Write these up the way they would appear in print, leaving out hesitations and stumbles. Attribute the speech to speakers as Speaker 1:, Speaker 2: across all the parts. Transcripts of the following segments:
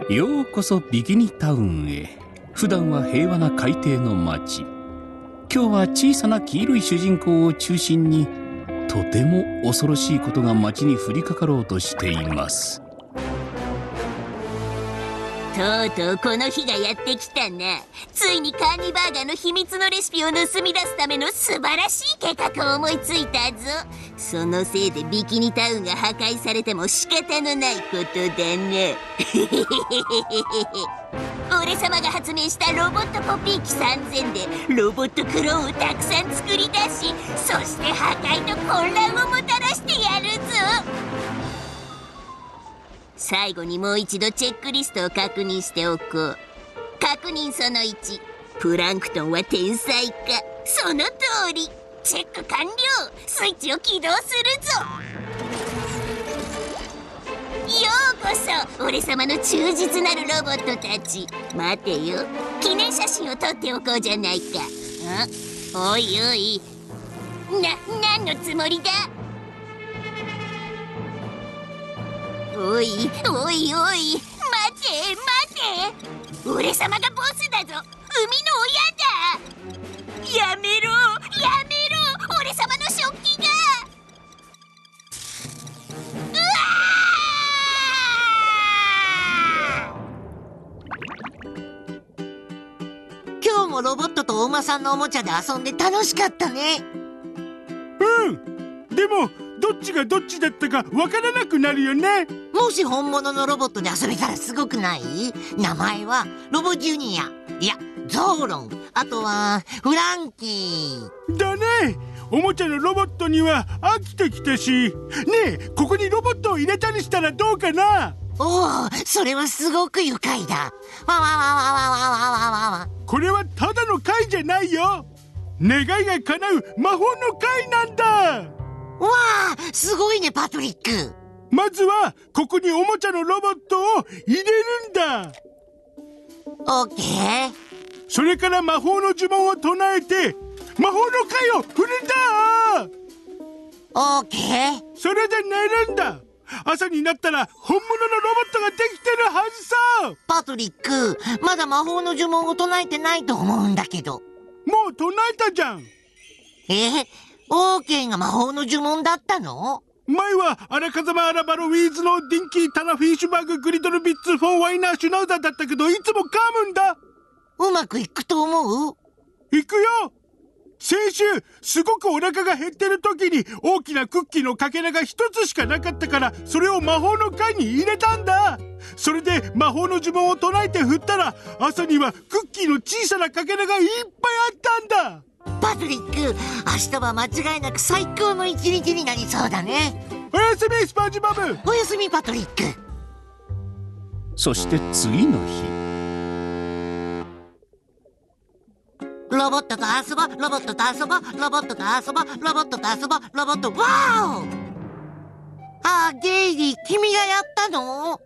Speaker 1: ようこそビキニタウンへ。普段は平和な海底の町。今日は小さな黄色い主人公を中心にとても恐ろしいことが町に降りかかろうとしています。
Speaker 2: とうとうこの日がやってきたな。ついにカーニバーガーの秘密のレシピを盗み出すための素晴らしい計画を思いついたぞ。そのせいでビキニタウンが破壊されても仕方のないことだね。俺様が発明したロボットコピー機3000でロボットクローンをたくさん作り出し、そして破壊と混乱をもたらしてやるぞ。最後にもう一度チェックリストを確認しておこう。確認その1、プランクトンは天才か。その通り。チェック完了。スイッチを起動するぞ。ようこそ俺様の忠実なるロボットたち。待てよ、記念写真を撮っておこうじゃないか。おいおい、何のつもりだ。おいおいおい、待て待て、俺様がボスだぞ。生みの親だ。やめろやめろ、俺様の食器が。
Speaker 3: 今日もロボットとお馬さんのおもちゃで遊んで楽しかったね。
Speaker 4: でもどっちがどっちだったかわからなくなるよね。
Speaker 3: もし本物のロボットで遊べたらすごくない？名前はロボジュニア、いやゾーロン、あとはフランキー
Speaker 4: だね。おもちゃのロボットには飽きてきたし、ねえ、ここにロボットを入れたりしたらどうかな。
Speaker 3: おお、それはすごく愉快だ。わわわわわわわわわ。
Speaker 4: これはただの貝じゃないよ。願いが叶う魔法の貝なんだ。
Speaker 3: わあ、すごいねパトリック。
Speaker 4: まずはここにおもちゃのロボットを入れるんだ。
Speaker 3: オッケー。
Speaker 4: それから魔法の呪文を唱えて魔法の貝を振るんだ。
Speaker 3: オッケー。
Speaker 4: それで寝るんだ。朝になったら本物のロボットができてるはずさ。
Speaker 3: パトリック、まだ魔法の呪文を唱えてないと思うんだけど。
Speaker 4: もう唱えたじゃん。
Speaker 3: オーケーが魔法の呪文だったの？
Speaker 4: 前はアラカザマアラバロウィーズのディンキータナフィッシュバーググリドルビッツフォーワイナーシュナウザだったけど、いつも噛むんだ。
Speaker 3: うまくいくと思う？
Speaker 4: いくよ。先週すごくお腹が減ってる時に大きなクッキーのかけらが一つしかなかったから、それを魔法の貝に入れたんだ。それで魔法の呪文を唱えて振ったら、朝にはクッキーの小さなかけらがいっぱいあったんだ。
Speaker 3: パトリック、明日は間違いなく最高の一日になりそうだね。
Speaker 4: おやすみスパンジボブ。
Speaker 3: おやすみパトリック。
Speaker 1: そして次の日、
Speaker 3: ロボットと遊ぼう、ロボットと遊ぼう、ロボットと遊ぼう、ロボットと遊ぼう、ロボット、ワオ！あ、ゲイリー、君がやったの？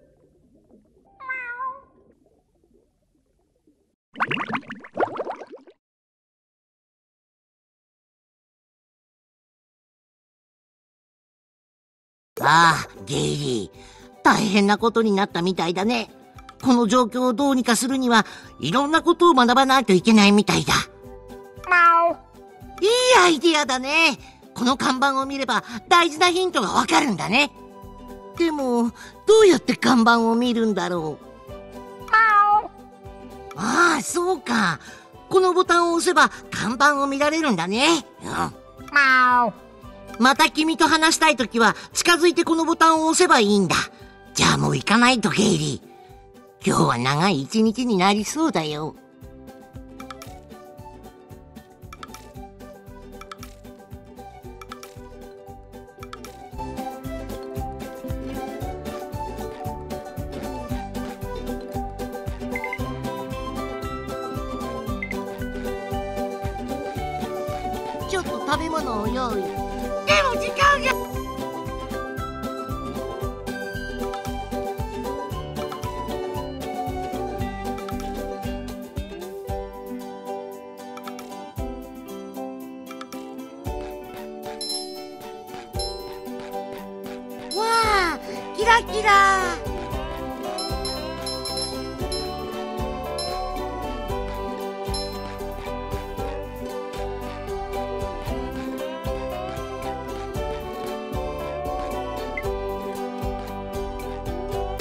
Speaker 3: ああ、ゲイリー、大変なことになったみたいだね。この状況をどうにかするには、いろんなことを学ばないといけないみたいだ。いいアイディアだね。この看板を見れば大事なヒントがわかるんだね。でも、どうやって看板を見るんだろう。ああ、そうか。このボタンを押せば看板を見られるんだね。また君と話したいときは近づいてこのボタンを押せばいいんだ。じゃあもう行かないとゲイリー。今日は長い一日になりそうだよ。ちょっと食べ物を用意。でも時間が。わあ、キラキラ。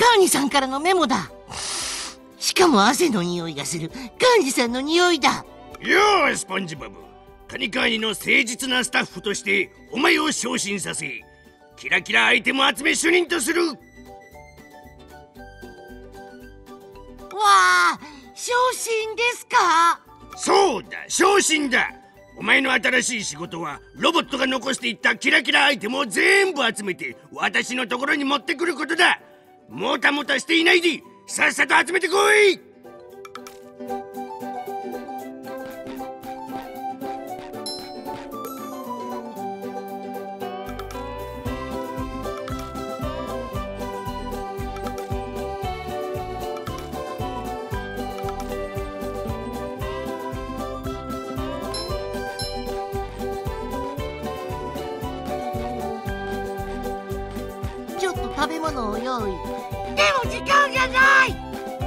Speaker 3: ーニさんからのメモだ。しかも汗の匂いがする。カーニさんの匂いだ。
Speaker 5: よースポンジボブ、カニカーニの誠実なスタッフとしてお前を昇進させ、キラキラアイテム集め主任とする。
Speaker 3: わあ、昇進ですか？
Speaker 5: そうだ、昇進だ。お前の新しい仕事はロボットが残していったキラキラアイテムを全部集めて私のところに持ってくることだ。もたもたしていないでさっさと集めてこい。
Speaker 3: ちょっと食べ物を用意。でも時間がない。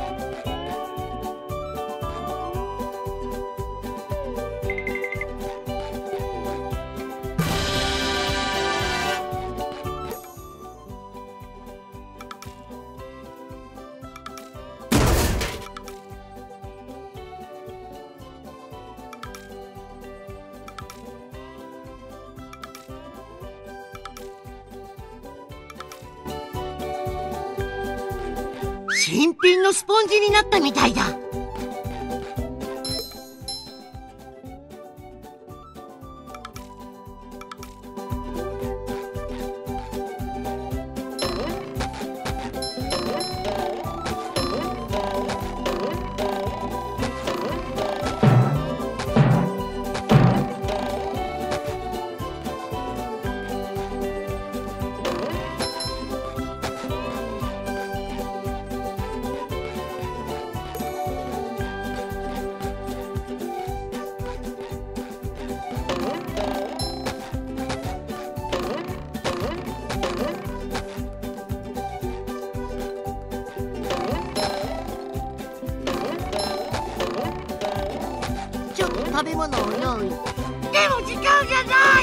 Speaker 3: 新品のスポンジになったみたいだ。食べ物を用意。でも時間がない。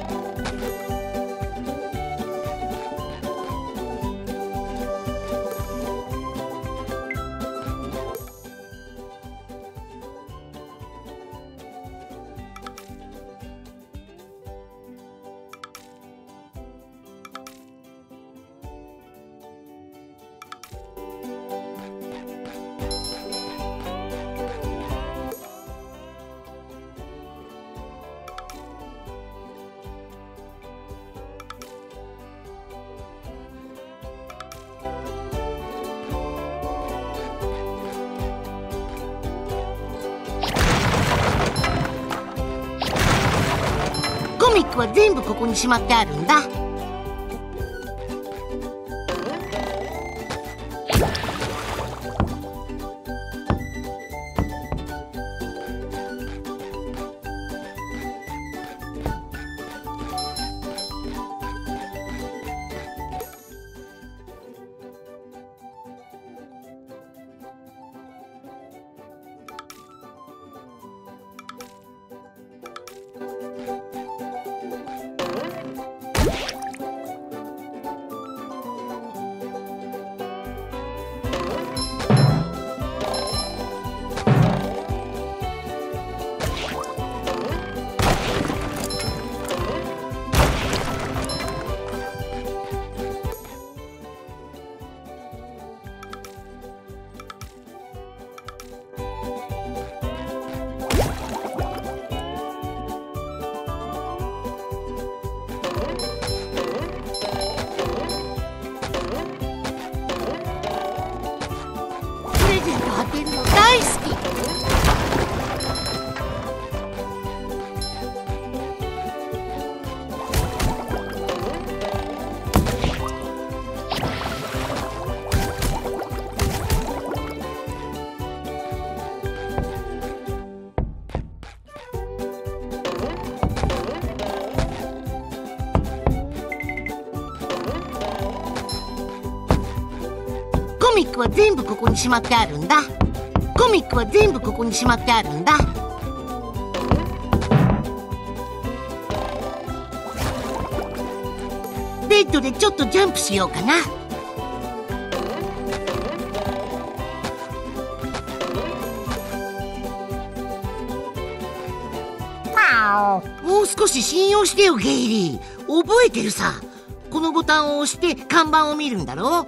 Speaker 3: コミックは全部ここにしまってあるんだ。大好き。コミックは全部ここにしまってあるんだ。コミックは全部ここにしまってあるんだ。ベッドでちょっとジャンプしようかな。 う少し信用してよゲイリー。覚えてるさ。このボタンを押して看板を見るんだろ。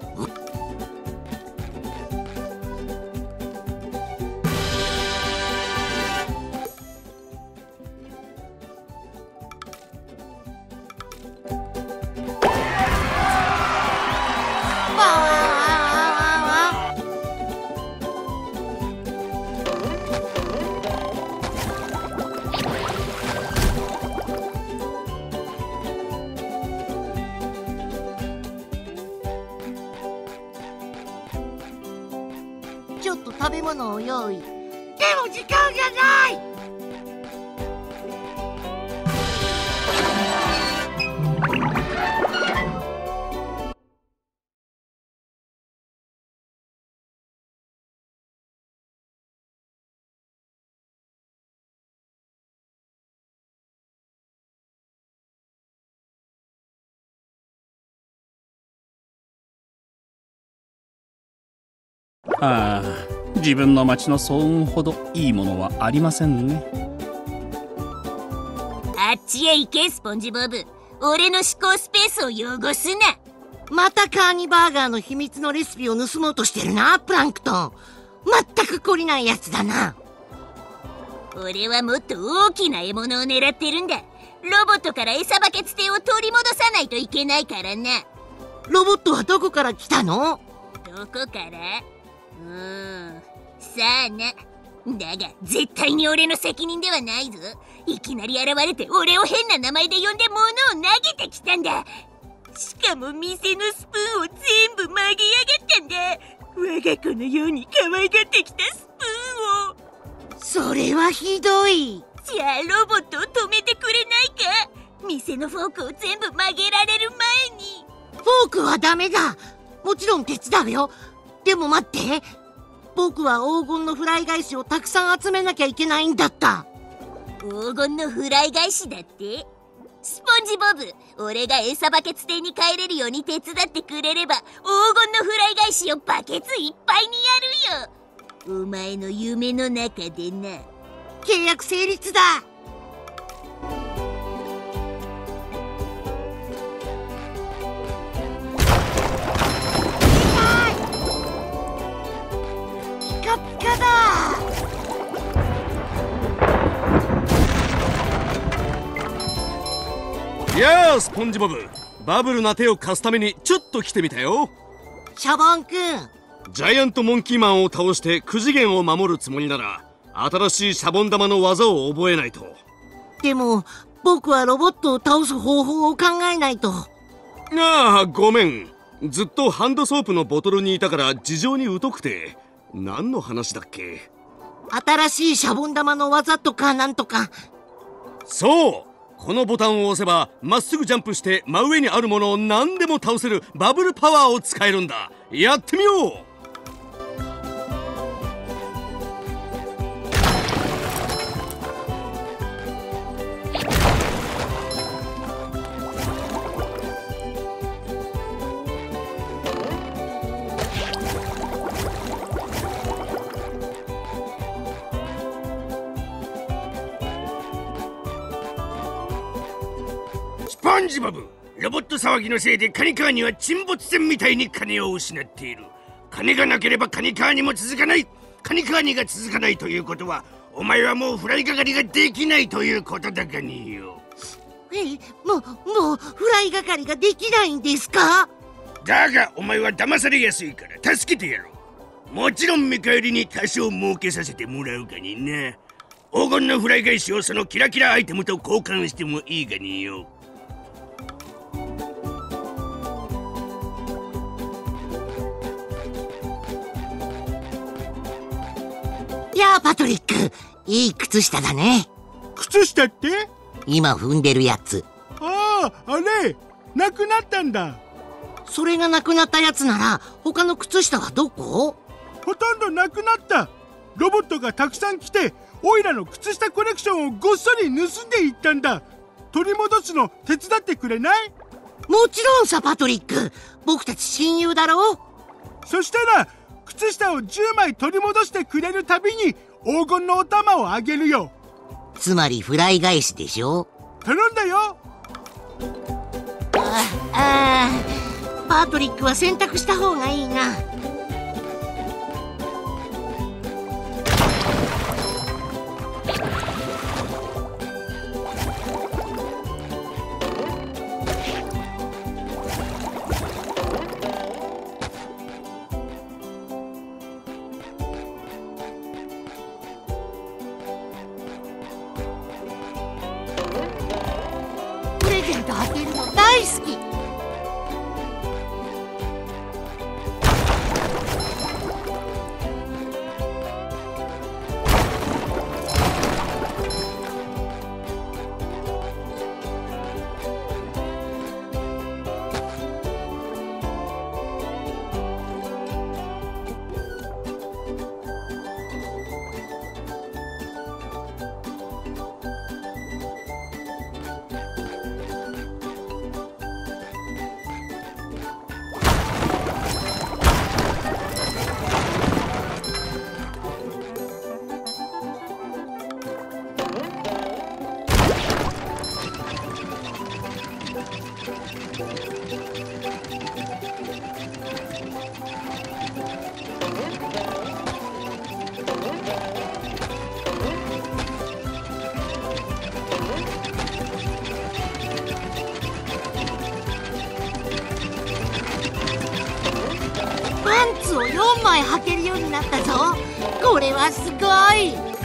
Speaker 3: ちょっと食べ物を用意。でも時間がない。
Speaker 1: ああ、自分の町の騒音ほどいいものはありませんね。
Speaker 2: あっちへ行けスポンジボブ。俺の思考スペースを汚すな。
Speaker 3: またカーニバーガーの秘密のレシピを盗もうとしてるな、プランクトン。まったく懲りないやつだな。
Speaker 2: 俺はもっと大きな獲物を狙ってるんだ。ロボットから餌バケツ艇を取り戻さないといけないからな。
Speaker 3: ロボットはどこから来たの？
Speaker 2: どこから？さあな。だが絶対に俺の責任ではないぞ。いきなり現れて俺を変な名前で呼んで物を投げてきたんだ。しかも店のスプーンを全部曲げやがったんだ。我が子のように可愛がってきたスプーンを。
Speaker 3: それはひどい。
Speaker 2: じゃあロボットを止めてくれないか？店のフォークを全部曲げられる前に。
Speaker 3: フォークはダメだ。もちろん手伝うよ。でも待って。僕は黄金のフライ返しをたくさん集めなきゃいけないんだった。
Speaker 2: 黄金のフライ返しだって？スポンジボブ、俺が餌バケツ艇に帰れるように手伝ってくれれば黄金のフライ返しをバケツいっぱいにやるよ。お前の夢の中でな。
Speaker 3: 契約成立だ。ピカピカだ。
Speaker 5: やあスポンジボブ、バブルな手を貸すためにちょっと来てみたよ。
Speaker 3: シャボンくん、
Speaker 5: ジャイアントモンキーマンを倒して9次元を守るつもりなら新しいシャボン玉の技を覚えないと。
Speaker 3: でも僕はロボットを倒す方法を考えないと。
Speaker 5: ああごめん、ずっとハンドソープのボトルにいたから事情に疎くて。何の話だっけ？
Speaker 3: 新しいシャボン玉の技とかなんとか。
Speaker 5: そう、このボタンを押せばまっすぐジャンプして真上にあるものを何でも倒せるバブルパワーを使えるんだ。やってみよう。スポンジボブ、ロボット騒ぎのせいでカニカーニは沈没船みたいに金を失っている。金がなければカニカーニも続かない。カニカーニが続かないということはお前はもうフライ係ができないということだがねよ。
Speaker 3: もうフライ係ができないんですか？
Speaker 5: だがお前は騙されやすいから助けてやろう。もちろん見返りに多少儲けさせてもらうがにな。黄金のフライ返しをそのキラキラアイテムと交換してもいいがによ。
Speaker 3: やあパトリック、いい靴下だね。
Speaker 4: 靴下って？
Speaker 3: 今踏んでるやつ。
Speaker 4: ああ、あれなくなったんだ。
Speaker 3: それがなくなったやつなら他の靴下はどこ？
Speaker 4: ほとんどなくなった。ロボットがたくさん来てオイラの靴下コレクションをごっそり盗んでいったんだ。取り戻すの手伝ってくれない？
Speaker 3: もちろんさパトリック、僕たち親友だろう。
Speaker 4: そしたら靴下を10枚取り戻してくれるたびに黄金のお玉をあげるよ。
Speaker 3: つまりフライ返しでしょ？
Speaker 4: 頼んだよ。
Speaker 3: パトリックは選択した方がいいな。プレゼント開けるの大好き。パンツを4枚履けるようになったぞ。これはすごい。